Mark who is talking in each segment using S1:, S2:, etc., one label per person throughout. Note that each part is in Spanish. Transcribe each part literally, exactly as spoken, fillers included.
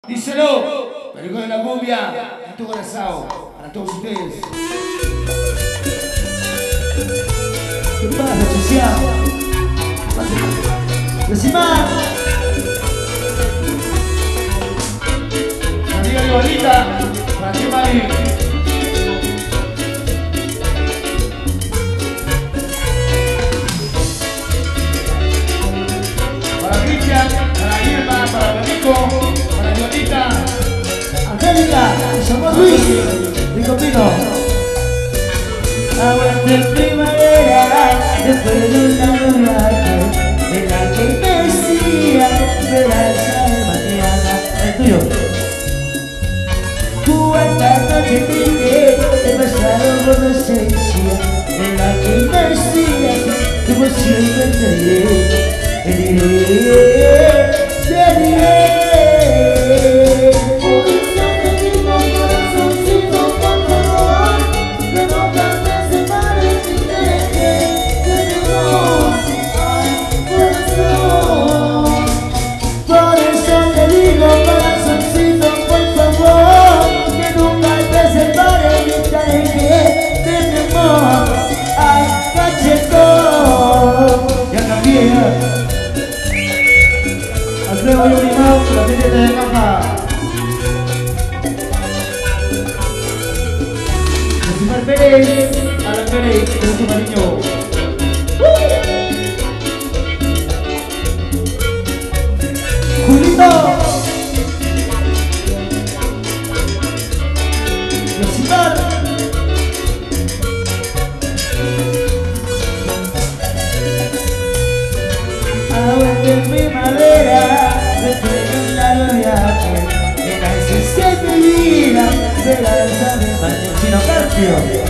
S1: Díselo, Perikos de la Cumbia, en tu corazón, para todos ustedes.
S2: ¿Qué pasa, Chicia? ¡Decima!
S1: Mi amiga Igualita, para ti, Mari. Para Cristian, para Irma, para Perikos, para Igualita.
S2: Angélica, me llamó Luis, Rico Pino. Aguante en primavera, después de una viaje, en la que me decía esperanza de mañana. El tuyo. Cuántas noches triste he pasado por la ausencia, en la que me decías que por siempre te diré, te diré, te diré.
S1: Alfredo y Unimao, la gente de caja. José Pérez, Alan Pérez, con su cariño.
S2: Julito. Yosimar. Aguante en primavera, después de un largo viaje, en la esencia de mi vida, esperanza de mañana. Chino Carpio.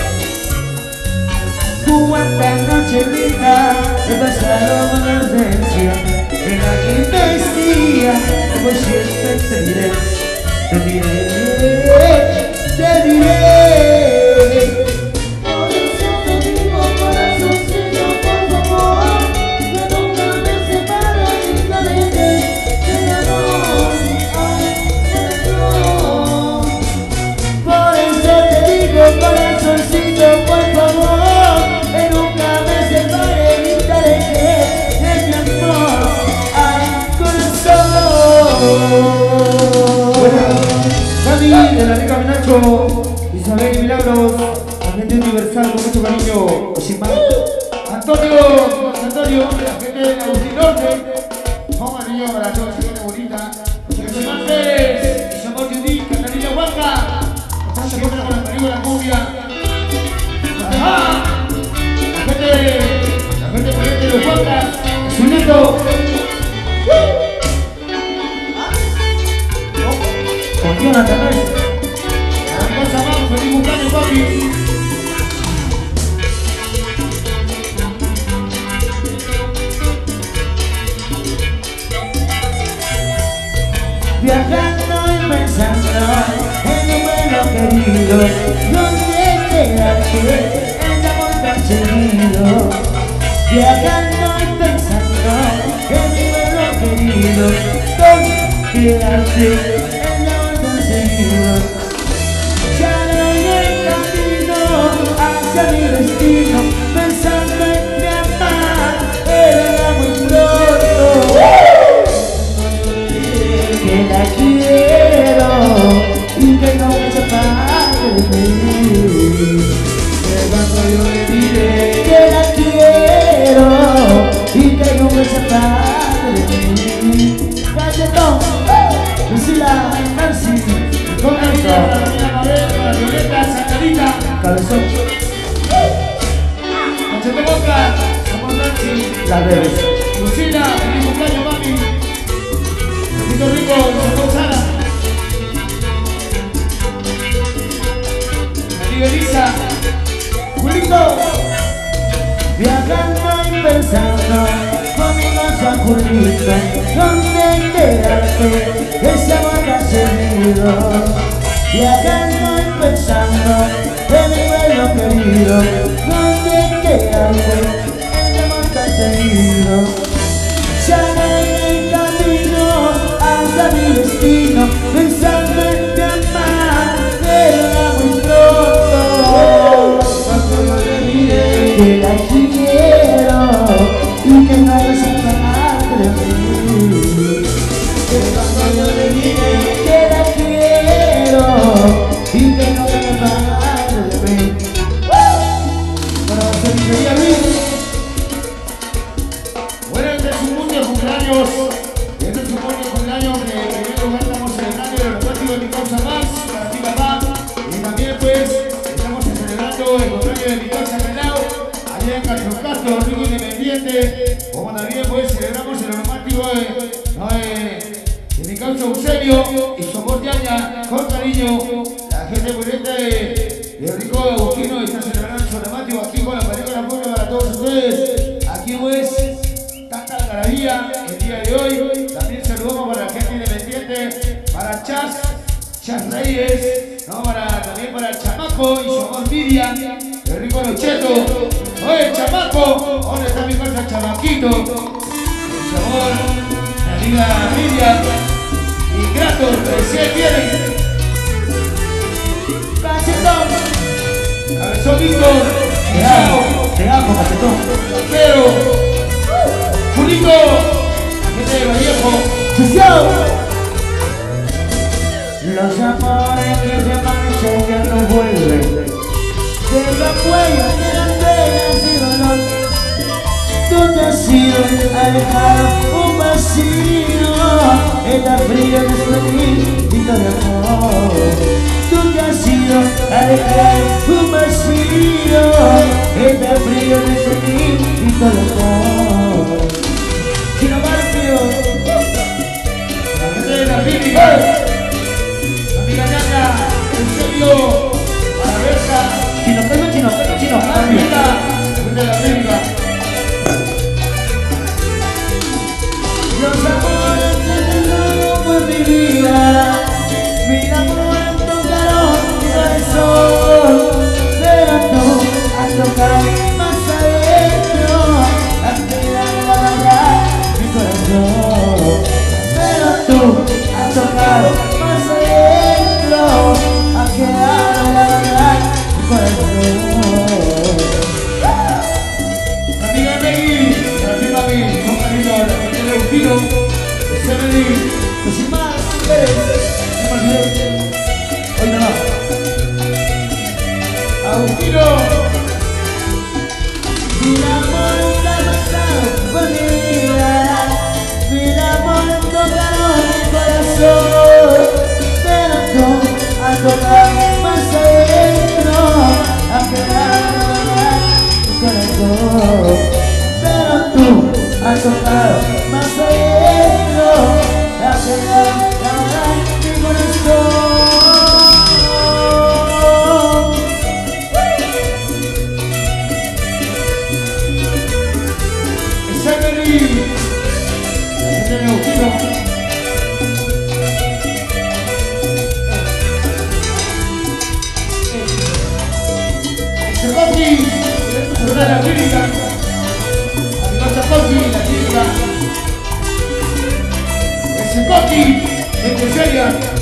S2: Cuántas noches lindas he pasado con la ausencia, en la que me decía, como siempre te diré, te diré, te diré. Por eso te digo, corazoncito, por favor, que nunca me separes nunca de mi amor, ay, corazón. Por eso te digo, corazoncito, por favor, que nunca me separes nunca de mi amor, ay, corazón.
S1: Dani, de la Rica Menacho, Isabel y Milagros, la gente universal con mucho cariño. Antonio, Antonio, la gente de Agustín Norte, vamos niño para toda esa gente bonita. José Martes, mi amor Judí, Catalina Huanca, estamos aquí con la Perikos de la Cumbia. Ajá, la gente, la gente corriente de los Huancas, Azulito.
S2: Con Jonathan,
S1: La cosa más, feliz cumpleaños, papi.
S2: viajando y pensando en un vuelo querido, donde quedarte el amor tan seguido. Viajando y pensando en un vuelo querido, donde quedarte el amor tan seguido. Ya voy en camino hacia mi destino, pensando en mi amar, pero muy pronto. Que la quiero y que no me separe de mí. Que cuando yo le diré que la quiero y que no me separe de mí. Cachetón, Lucila, Mercy,
S1: Con la vida para la Mía Mabel, para Violeta, Santarita,
S2: Cabezón,
S1: Machete Boca, somos Nancy,
S2: las bebés.
S1: Lucina, feliz cumpleaños, mami. Rico Rico, somos Sara. Amiga Elisa, Julito.
S2: Viajando y pensando conmigo San Julito, donde quedarte ese amor tan seguido. Viajando y pensando en mi vuelo querido, donde quedarte ese amor tan seguido. Ya no hay camino hacia mi destino.
S1: también pues celebramos el romántico de, no, de, de mi causa Eusebio y Somos Yaña, con cariño. La gente bonita de, de Rico de Agustino está celebrando su romántico aquí con la película Puebla para todos ustedes. Aquí pues, tanta algarabía el día de hoy. También saludamos para la gente independiente, para Chas, Chas Reyes, no, para, también para el Chamaco y Somos Miriam, el Rico Locheto. Oye, Chamaco, ¿dónde está mi cosa, Chamaquito? El sabor, la amiga Miriam y Gratos, recién vienen. Cachetón, Cabezón Víctor,
S2: Te amo, te amo, cachetón.
S1: Pero, Julito, la gente de Vallejo.
S2: ¡Chao! Los amores que se marchan ya no vuelven. Deja huellas de las penas y dolor. Tú te has ido a dejar un vacío. Está frío despedidito de amor. Tú te has ido a dejar un vacío. Está frío despedidito de amor. Chino Barrio,
S1: La gente de la Física, la amiga Ñaña, Eusebio, a la Berta.
S2: chino pelo, chino pelo, chino
S1: La
S2: Barrio.
S1: vida, la gente de la Física.
S2: Los amores que tengo por mi vida, mi amor tocaron mi corazón, pero tú has tocado más adentro, has quedado la verdad mi corazón, pero tú has tocado más adentro, has quedado la verdad mi corazón.
S1: La amiga Megui, la amiga Megui, con cariño, la gente de Agustino, de Semedi,
S2: Pues sin más, Pérez, no me olvidé. Hoy no, no.
S1: Agustino,
S2: Mi amor está pasado por mi vida, mi amor tocaron mi corazón, pero tú has tocado más adentro, has quedado mi corazón, pero tú has tocado más adentro, has quedado mi corazón.
S1: Semedi, la gente de Agustino. Ese Coqui, de la Clínica, la amiga Coqui, la Clínica. Ese Coqui, gente seria.